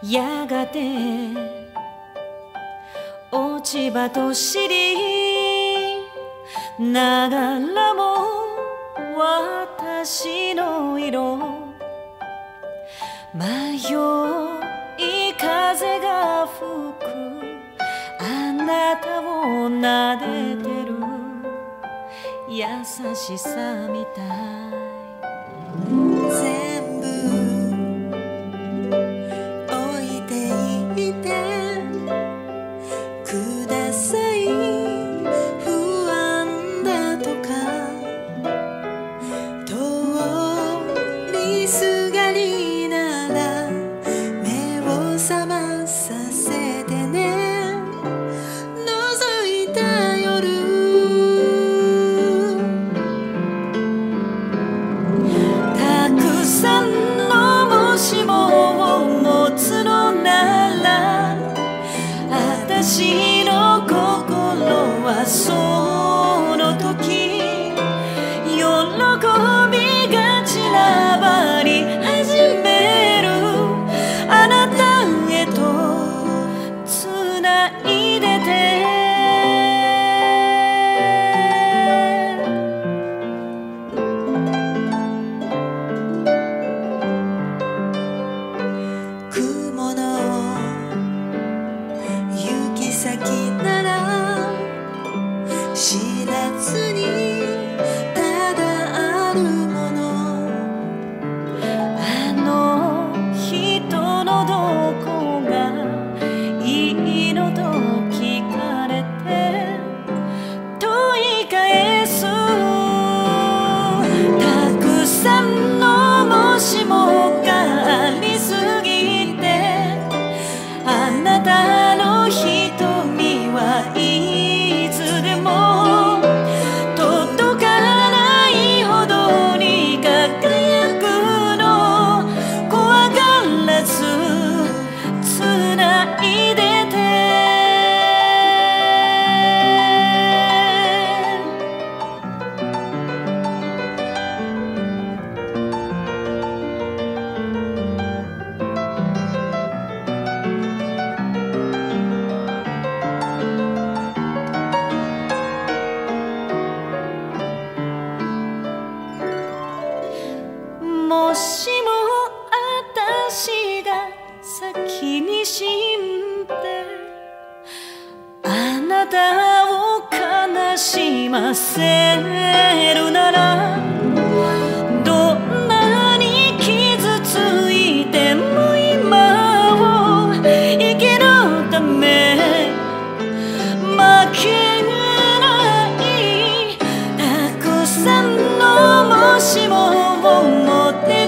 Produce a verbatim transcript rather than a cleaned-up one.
やがて落ち葉と知りながらも私の色迷い風が吹くあなたを撫でてる優しさみたい全部置いていてください不安だとか通りすがりなら目を覚まさせてね覗いた夜たくさんのもしもを持つのなら私の心はその時喜びが散らばり始めるあなたへとつないでて雲の行き先なら知らずにただあるものあの人のどこがいいのと聞かれて問い返すたくさんのもしもがありすぎてあなたの瞳はいつでも届かないほどに輝くの怖がらずつないでてもしも私が先に死んであなたを悲しませるならどんなに傷ついても今を生きるため負けないたくさんのもしもを持って